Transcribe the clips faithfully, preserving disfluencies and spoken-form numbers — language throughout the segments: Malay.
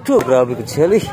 Tuh, grabe kecil ih.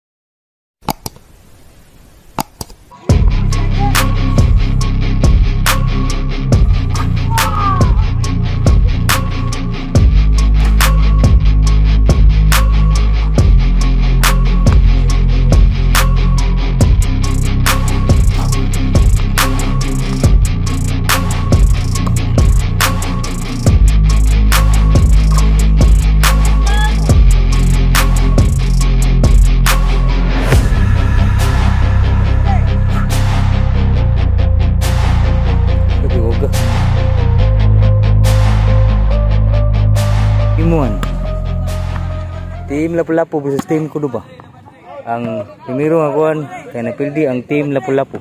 Tim lapu-lapu versus tim kudu ba. Ang pimiro nga kuan kay napildi ang tim lapu-lapu.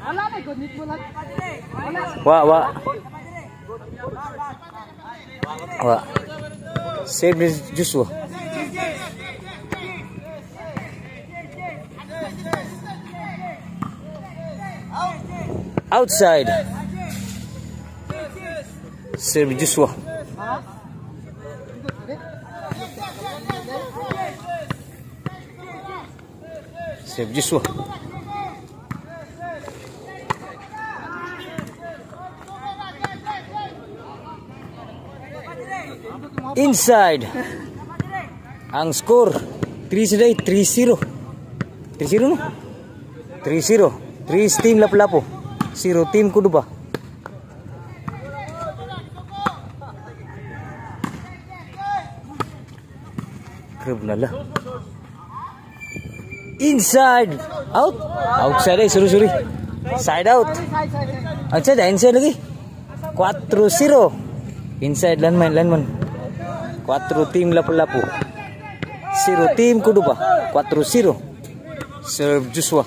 Wa wa. Wa. Save this Joshua. Outside. Save Joshua. Save Joshua. Inside. Ang score three zero three zero. three zero no? three zero. three team lapu-lapu. zero team kudu ba. Krab na lah. Inside, out, outside, eh, sorry, sorry, side out, outside, inside lagi, four zero, inside landman, landman, four team lapu-lapu, zero team kudu ba, four zero, serve Joshua,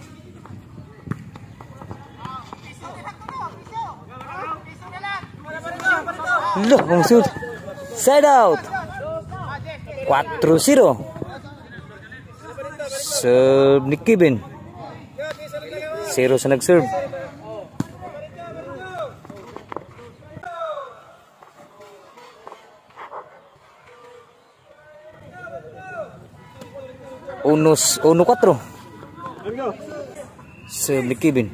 loh, maksud, side out, four zero. Serve ni Kevin. Zero sa nag-serve. Unos, uno cuatro. Serve ni Kevin.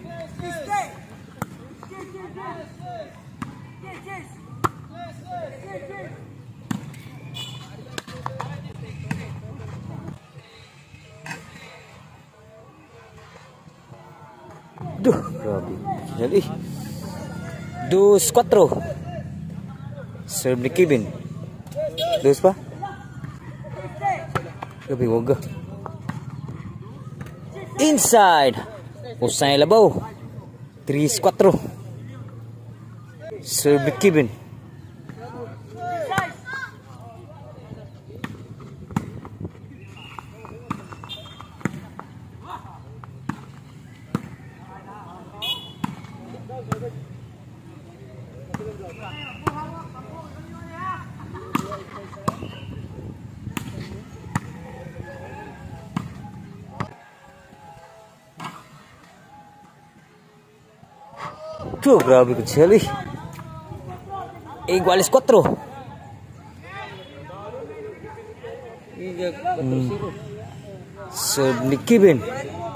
Duh, grabe. Jadi, dos cuatro. Serve ni Kevin. Dos pa? Grabe, wag. Inside. Usay labaw. three cuatro. Serve ni Kevin. Tuh, grabe kecil ih. Iguales cuatro. Hmm. Serve ni Kevin.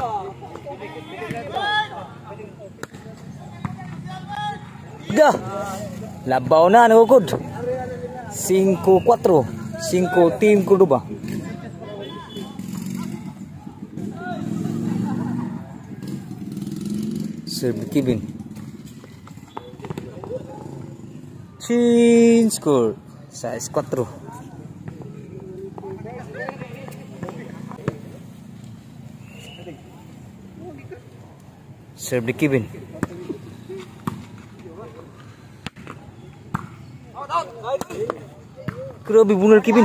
Dah. Labaw na nagukod. Cinco cuatro. Cinco team kudu ba. Serve ni Kevin. Chin score size cuatro. Serve ni Kevin. Grabe bunal Kevin.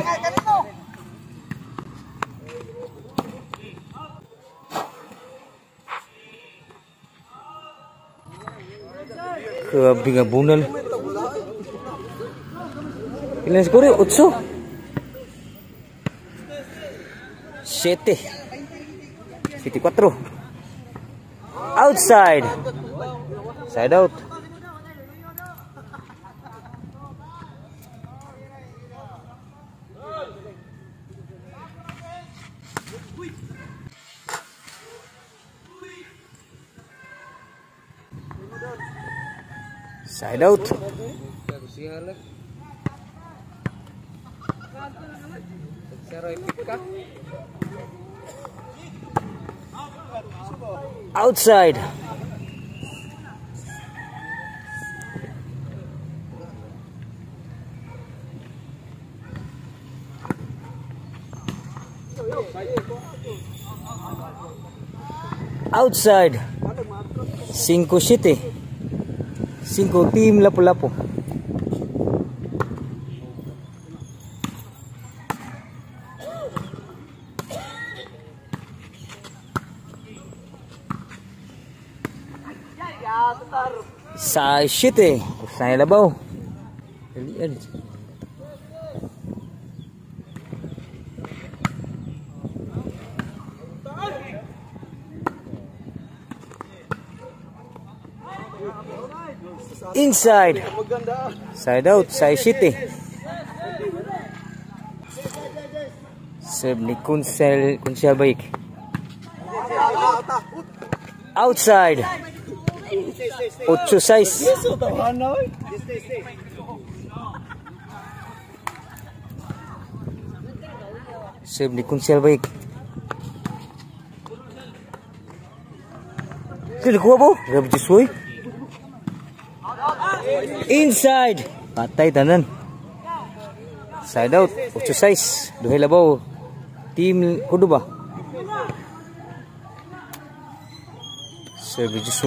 Grabe nga bunal. Ilan skor? Ocho. Siete. Siete cuatro. Outside. Side out. Side out. Outside. Outside. Cinco City. Cinco Team Lapu-Lapu. Sa City. Sa Labaw. Inside. Side out. Side City. Serve ni Kunsel Kunsel baik. Outside. Ocho size. Serve ni Kunsel baik. Kira kuah po? Rabu suy. Inside. Patay tanan. Side out. Ocho size. Duhay labaw. Team kudu ba? Serve Joshua.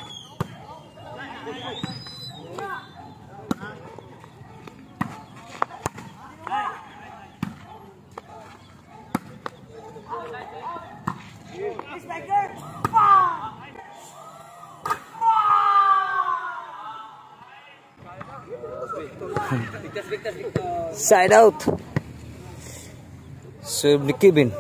Side out. Serve ni Kevin.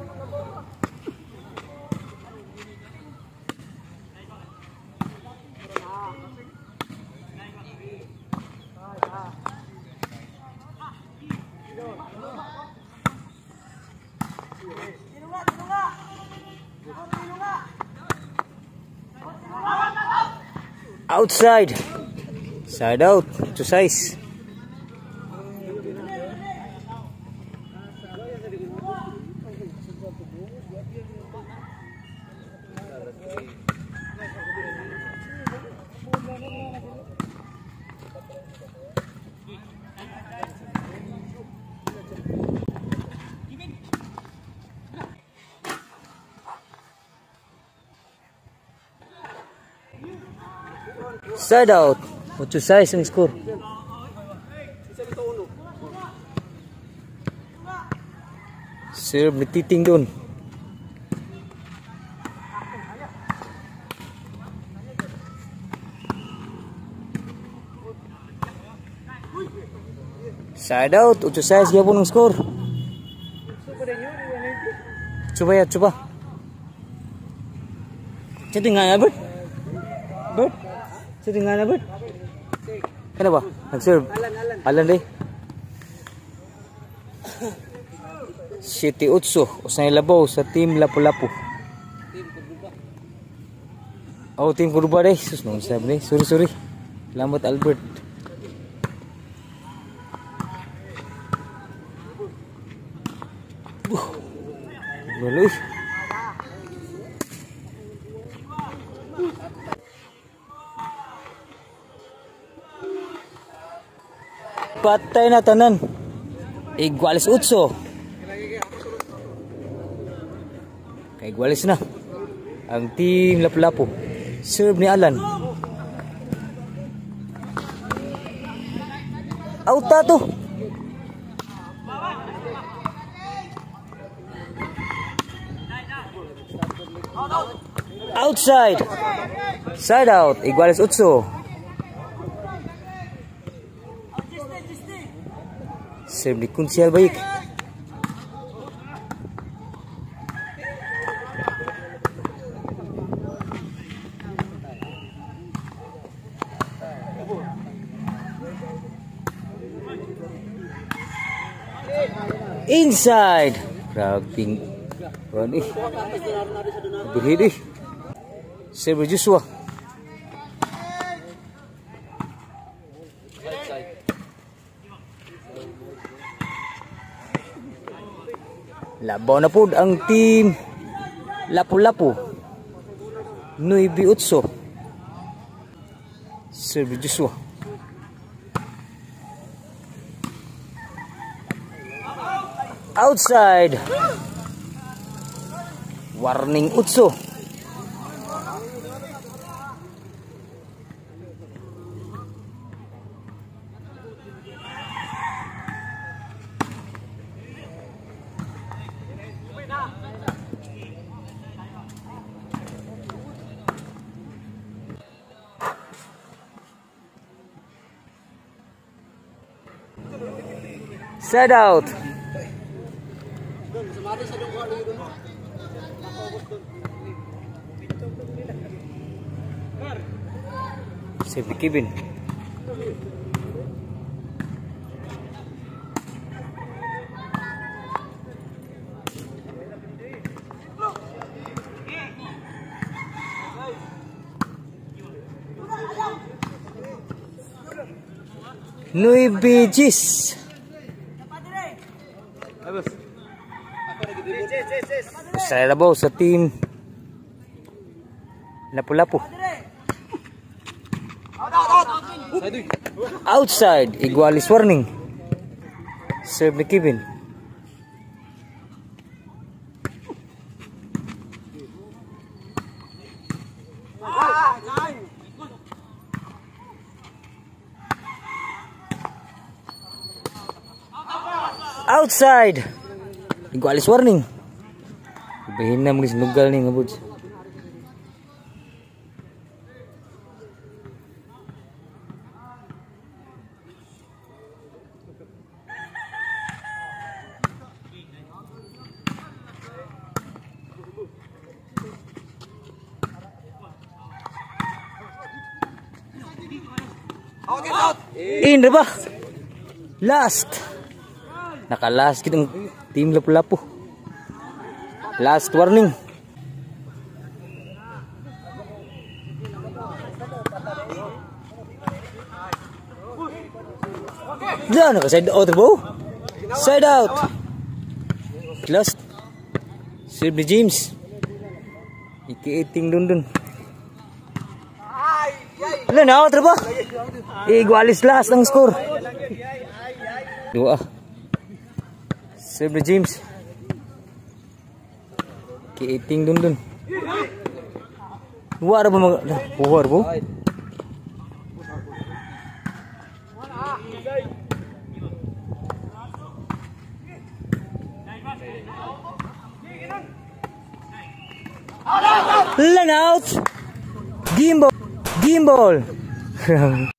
Outside. Side out. To size. Side out. Ocho size ang score. Serve ni Titing doon. Side out. Ocho size gapon ang score. Coba ya, coba. Jadi nga Bert? Bert? Jadi nga Bert? Kenapa? Nag-serve? Alan deh. City Utso. Usay labaw sa Team Lapu-Lapu. Oh, Team Kurba deh. Sus, nung sabi deh. Sorry, sorry. Lambat Albert. Buh. Boleh. Patay na tanan. Igualis Utso. Kay igualis na ang Team Lapu-Lapu. Serve ni Alan. Out to. Outside. Side out. Igualis Utso. Serve ni Kunsel baik. Inside. Grabbing. Wani. Berhidi. Serve Joshua. Labaw na po ang team Lapu-Lapu. Nueve Utso. Serve Joshua. Outside. Warning Utso. Side out. Save Kevin. Nueve Gis. Saya labaw sa team Lapu-Lapu. Outside, Igualis warning. Serve ni Kevin. Outside, Igualis warning. Ibahin na mga sinugal ni nga buds. In na ba? Last. Naka-last kitang team Lapu-Lapu. Last warning. Diyan, naka-side out ba? Side out. Last. Serve ni James. Iki-iting dun dun. Wala na, out ba? Igualis last ang score. Dua. Serve ni James. Iki-iting dun dun. Dua ada ba mga... Puhar po? Line out. Gimbal. Gimbal.